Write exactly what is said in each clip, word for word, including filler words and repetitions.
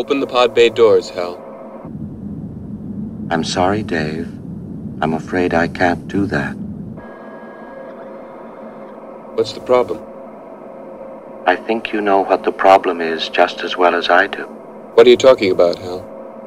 Open the pod bay doors, Hal. I'm sorry, Dave. I'm afraid I can't do that. What's the problem? I think you know what the problem is just as well as I do. What are you talking about, Hal?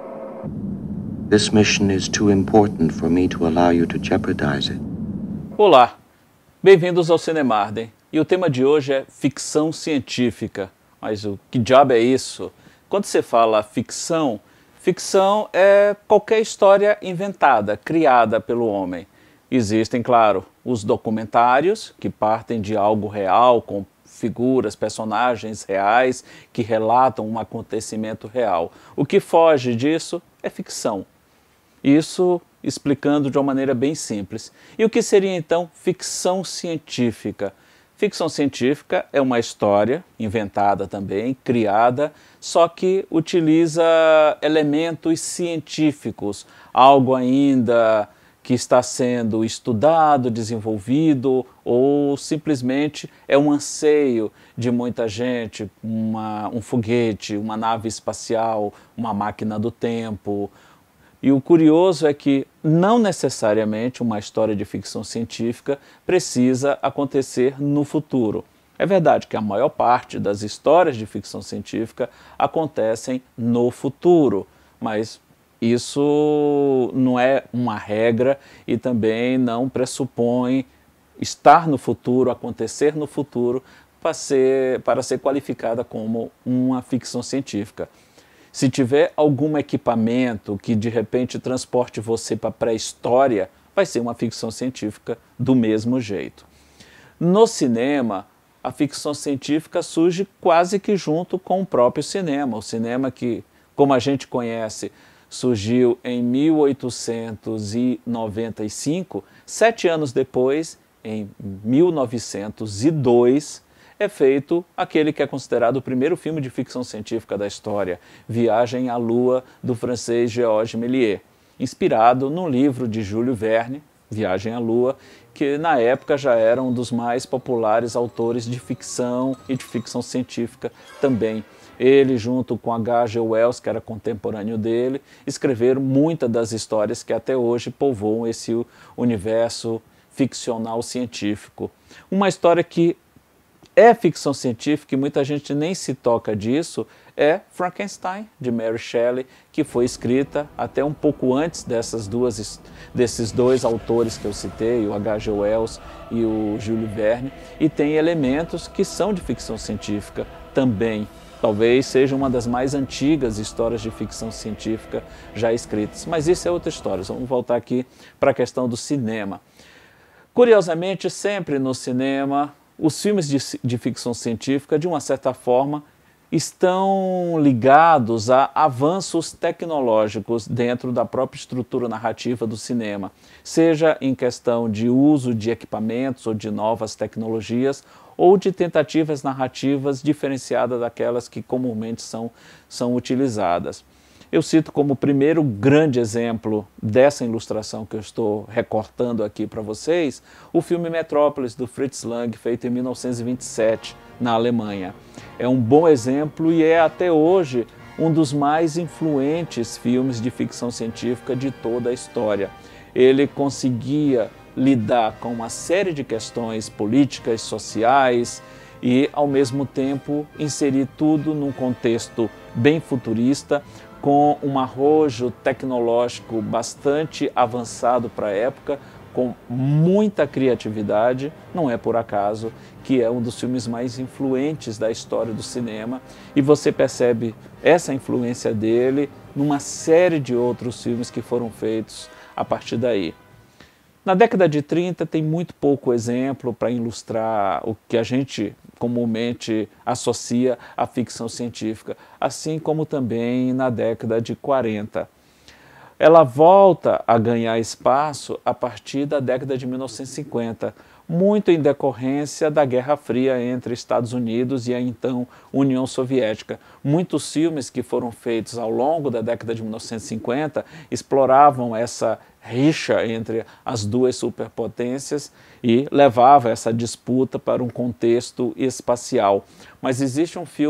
This mission is too important for me to allow you to jeopardize it. Olá, bem-vindos ao Cinemarden. E o tema de hoje é ficção científica. Mas o que diabo é isso? Quando você fala ficção, ficção é qualquer história inventada, criada pelo homem. Existem, claro, os documentários, que partem de algo real, com figuras, personagens reais, que relatam um acontecimento real. O que foge disso é ficção. Isso explicando de uma maneira bem simples. E o que seria, então, ficção científica? Ficção científica é uma história inventada também, criada, só que utiliza elementos científicos, algo ainda que está sendo estudado, desenvolvido, ou simplesmente é um anseio de muita gente, uma, um foguete, uma nave espacial, uma máquina do tempo. E o curioso é que não necessariamente uma história de ficção científica precisa acontecer no futuro. É verdade que a maior parte das histórias de ficção científica acontecem no futuro, mas isso não é uma regra e também não pressupõe estar no futuro, acontecer no futuro, para ser, para ser qualificada como uma ficção científica. Se tiver algum equipamento que de repente transporte você para a pré-história, vai ser uma ficção científica do mesmo jeito. No cinema, a ficção científica surge quase que junto com o próprio cinema. O cinema que, como a gente conhece, surgiu em mil oitocentos e noventa e cinco, sete anos depois, em mil novecentos e dois, é feito aquele que é considerado o primeiro filme de ficção científica da história, Viagem à Lua, do francês Georges Méliès, inspirado no livro de Júlio Verne, Viagem à Lua, que na época já era um dos mais populares autores de ficção e de ficção científica também. Ele, junto com H G Wells, que era contemporâneo dele, escreveram muitas das histórias que até hoje povoam esse universo ficcional científico. Uma história que é ficção científica e muita gente nem se toca disso, é Frankenstein, de Mary Shelley, que foi escrita até um pouco antes dessas duas, desses dois autores que eu citei, o H G Wells e o Júlio Verne, e tem elementos que são de ficção científica também. Talvez seja uma das mais antigas histórias de ficção científica já escritas, mas isso é outra história. Vamos voltar aqui para a questão do cinema. Curiosamente, sempre no cinema, os filmes de, de ficção científica, de uma certa forma, estão ligados a avanços tecnológicos dentro da própria estrutura narrativa do cinema, seja em questão de uso de equipamentos ou de novas tecnologias, ou de tentativas narrativas diferenciadas daquelas que comumente são, são utilizadas. Eu cito como primeiro grande exemplo dessa ilustração que eu estou recortando aqui para vocês, o filme Metrópolis, do Fritz Lang, feito em mil novecentos e vinte e sete, na Alemanha. É um bom exemplo e é até hoje um dos mais influentes filmes de ficção científica de toda a história. Ele conseguia lidar com uma série de questões políticas, sociais e, ao mesmo tempo, inserir tudo num contexto bem futurista, com um arrojo tecnológico bastante avançado para a época, com muita criatividade. Não é por acaso que é um dos filmes mais influentes da história do cinema, e você percebe essa influência dele numa série de outros filmes que foram feitos a partir daí. Na década de trinta tem muito pouco exemplo para ilustrar o que a gente comumente associa à ficção científica, assim como também na década de quarenta. Ela volta a ganhar espaço a partir da década de mil novecentos e cinquenta, muito em decorrência da Guerra Fria entre Estados Unidos e a então União Soviética. Muitos filmes que foram feitos ao longo da década de mil novecentos e cinquenta exploravam essa rixa entre as duas superpotências e levava essa disputa para um contexto espacial. Mas existe um filme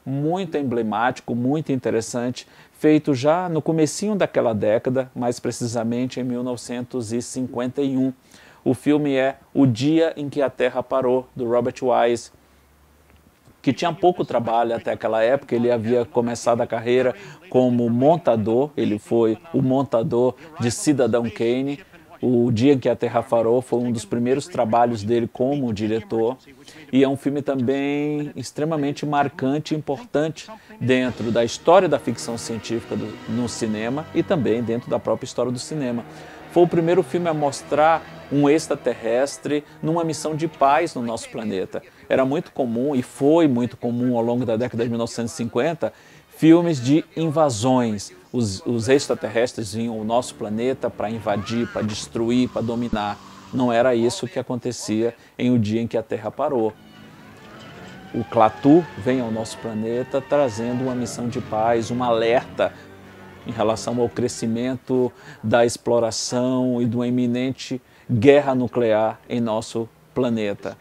muito emblemático, muito interessante, feito já no comecinho daquela década, mais precisamente em mil novecentos e cinquenta e um. O filme é O Dia em que a Terra Parou, do Robert Wise, que tinha pouco trabalho até aquela época. Ele havia começado a carreira como montador, ele foi o montador de Cidadão Kane. O Dia em que a Terra Parou foi um dos primeiros trabalhos dele como diretor, e é um filme também extremamente marcante e importante dentro da história da ficção científica do, no cinema e também dentro da própria história do cinema. Foi o primeiro filme a mostrar um extraterrestre numa missão de paz no nosso planeta. Era muito comum, e foi muito comum ao longo da década de mil novecentos e cinquenta, filmes de invasões. Os, os extraterrestres vinham ao nosso planeta para invadir, para destruir, para dominar. Não era isso que acontecia em O Dia em que a Terra Parou. O Klaatu vem ao nosso planeta trazendo uma missão de paz, um alerta em relação ao crescimento da exploração e de uma iminente guerra nuclear em nosso planeta.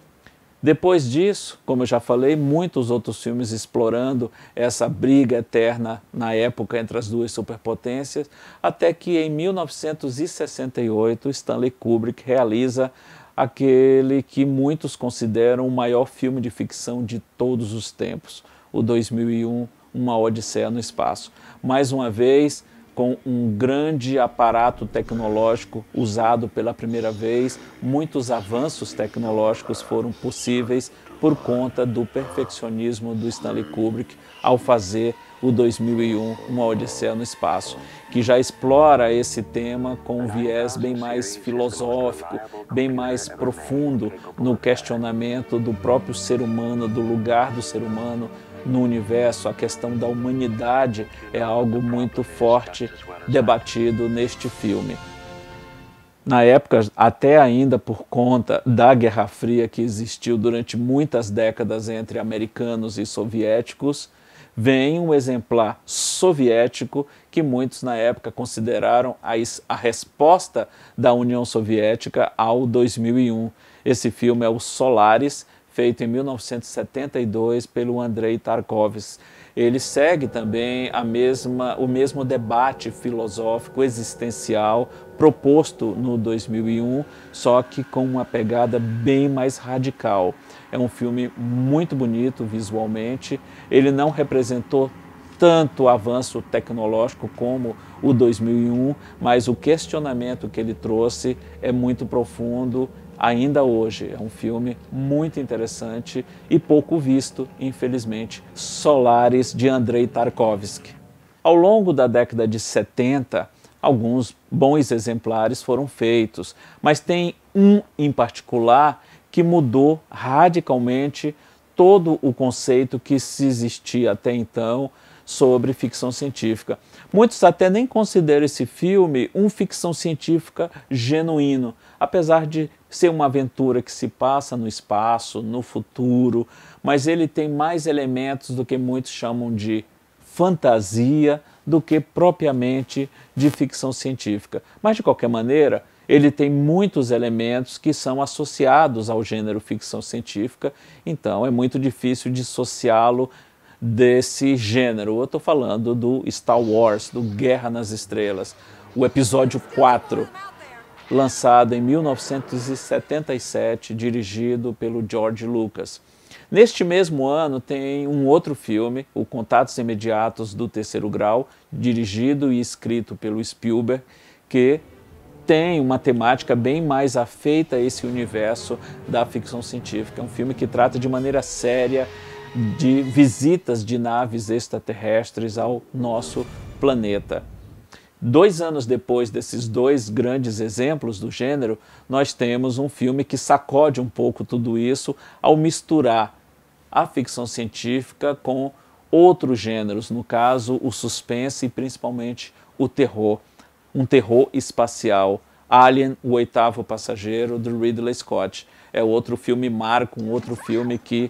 Depois disso, como eu já falei, muitos outros filmes explorando essa briga eterna na época entre as duas superpotências, até que em mil novecentos e sessenta e oito Stanley Kubrick realiza aquele que muitos consideram o maior filme de ficção de todos os tempos, o dois mil e um, Uma Odisseia no Espaço. Mais uma vez, com um grande aparato tecnológico usado pela primeira vez, muitos avanços tecnológicos foram possíveis por conta do perfeccionismo do Stanley Kubrick ao fazer o dois mil e um, Uma Odisseia no Espaço, que já explora esse tema com um viés bem mais filosófico, bem mais profundo no questionamento do próprio ser humano, do lugar do ser humano no universo. A questão da humanidade é algo muito forte debatido neste filme. Na época, até ainda por conta da Guerra Fria que existiu durante muitas décadas entre americanos e soviéticos, vem um exemplar soviético que muitos na época consideraram a, a resposta da União Soviética ao dois mil e um. Esse filme é o Solaris, feito em mil novecentos e setenta e dois pelo Andrei Tarkovsky. Ele segue também a mesma, o mesmo debate filosófico existencial proposto no dois mil e um, só que com uma pegada bem mais radical. É um filme muito bonito visualmente, ele não representou tanto avanço tecnológico como o dois mil e um, mas o questionamento que ele trouxe é muito profundo ainda hoje. É um filme muito interessante e pouco visto, infelizmente, Solaris, de Andrei Tarkovsky. Ao longo da década de setenta, alguns bons exemplares foram feitos, mas tem um em particular que mudou radicalmente todo o conceito que se existia até então sobre ficção científica. Muitos até nem consideram esse filme um ficção científica genuíno, apesar de ser uma aventura que se passa no espaço, no futuro, mas ele tem mais elementos do que muitos chamam de fantasia do que propriamente de ficção científica. Mas, de qualquer maneira, ele tem muitos elementos que são associados ao gênero ficção científica, então é muito difícil dissociá-lo desse gênero. Eu estou falando do Star Wars, do Guerra nas Estrelas, o episódio quatro, lançado em mil novecentos e setenta e sete, dirigido pelo George Lucas. Neste mesmo ano tem um outro filme, o Contatos Imediatos do Terceiro Grau, dirigido e escrito pelo Spielberg, que tem uma temática bem mais afeita a esse universo da ficção científica. É um filme que trata de maneira séria de visitas de naves extraterrestres ao nosso planeta. Dois anos depois desses dois grandes exemplos do gênero, nós temos um filme que sacode um pouco tudo isso ao misturar a ficção científica com outros gêneros, no caso o suspense e principalmente o terror. Um terror espacial, Alien, o Oitavo Passageiro, do Ridley Scott. É outro filme marco, um outro filme que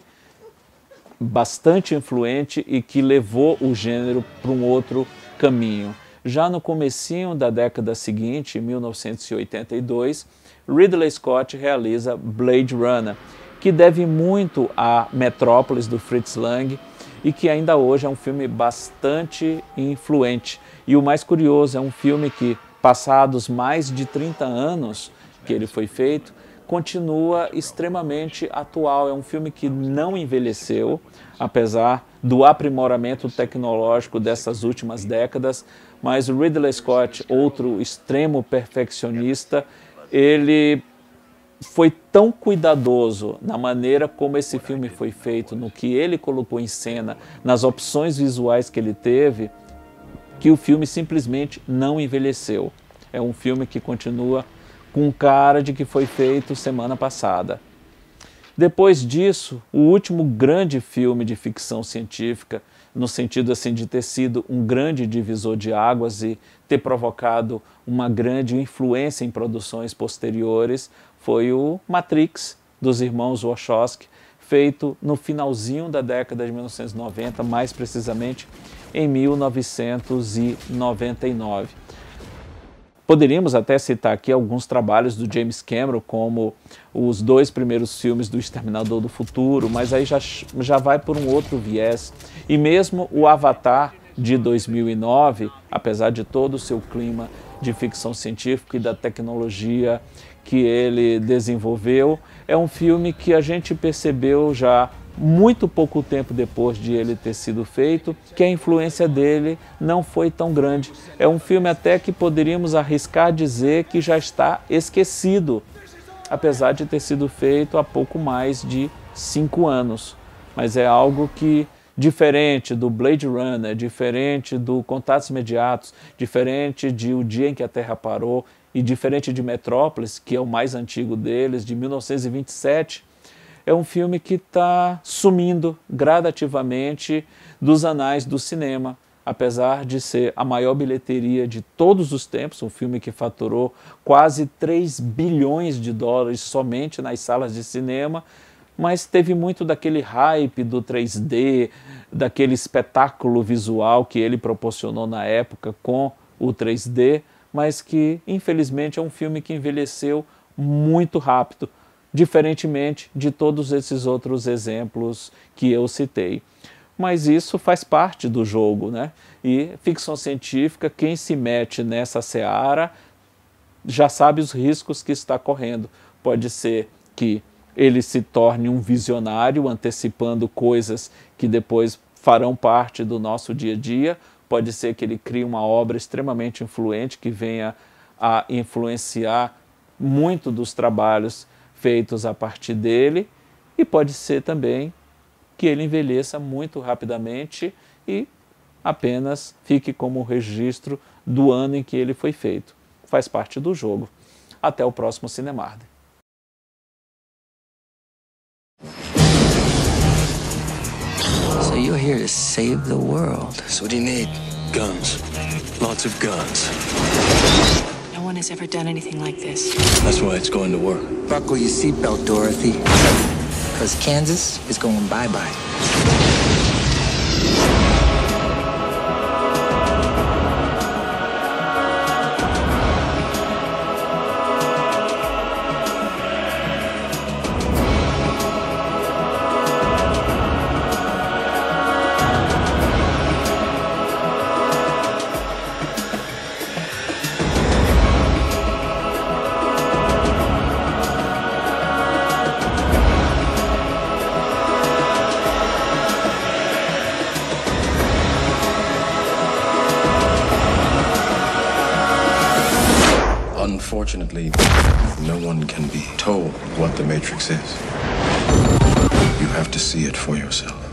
bastante influente e que levou o gênero para um outro caminho. Já no comecinho da década seguinte, em mil novecentos e oitenta e dois, Ridley Scott realiza Blade Runner, que deve muito a Metrópolis, do Fritz Lang, e que ainda hoje é um filme bastante influente. E o mais curioso, é um filme que, passados mais de trinta anos que ele foi feito, continua extremamente atual. É um filme que não envelheceu, apesar do aprimoramento tecnológico dessas últimas décadas, mas o Ridley Scott, outro extremo perfeccionista, ele foi tão cuidadoso na maneira como esse filme foi feito, no que ele colocou em cena, nas opções visuais que ele teve, que o filme simplesmente não envelheceu. É um filme que continua com cara de que foi feito semana passada. Depois disso, o último grande filme de ficção científica, no sentido assim de ter sido um grande divisor de águas e ter provocado uma grande influência em produções posteriores, foi o Matrix, dos irmãos Wachowski, feito no finalzinho da década de mil novecentos e noventa, mais precisamente em mil novecentos e noventa e nove. Poderíamos até citar aqui alguns trabalhos do James Cameron, como os dois primeiros filmes do Exterminador do Futuro, mas aí já, já vai por um outro viés. E mesmo o Avatar de dois mil e nove, apesar de todo o seu clima de ficção científica e da tecnologia que ele desenvolveu, é um filme que a gente percebeu já muito pouco tempo depois de ele ter sido feito, que a influência dele não foi tão grande. É um filme até que poderíamos arriscar dizer que já está esquecido, apesar de ter sido feito há pouco mais de cinco anos. Mas é algo que, diferente do Blade Runner, diferente do Contatos Imediatos, diferente de O Dia em que a Terra Parou e diferente de Metrópolis, que é o mais antigo deles, de mil novecentos e vinte e sete, é um filme que está sumindo gradativamente dos anais do cinema, apesar de ser a maior bilheteria de todos os tempos, um filme que faturou quase três bilhões de dólares somente nas salas de cinema, mas teve muito daquele hype do três D, daquele espetáculo visual que ele proporcionou na época com o três D, mas que infelizmente é um filme que envelheceu muito rápido, diferentemente de todos esses outros exemplos que eu citei. Mas isso faz parte do jogo, né? E ficção científica, quem se mete nessa seara já sabe os riscos que está correndo. Pode ser que ele se torne um visionário, antecipando coisas que depois farão parte do nosso dia a dia. Pode ser que ele crie uma obra extremamente influente, que venha a influenciar muito dos trabalhos feitos a partir dele, e pode ser também que ele envelheça muito rapidamente e apenas fique como registro do ano em que ele foi feito. Faz parte do jogo. Até o próximo Cinemarde. So you're here to save the world. So what do you need? Guns. Lots of guns. No one has ever done anything like this. That's why it's going to work. Buckle your seatbelt, Dorothy. Because Kansas is going bye-bye. Unfortunately, no one can be told what the Matrix is. You have to see it for yourself.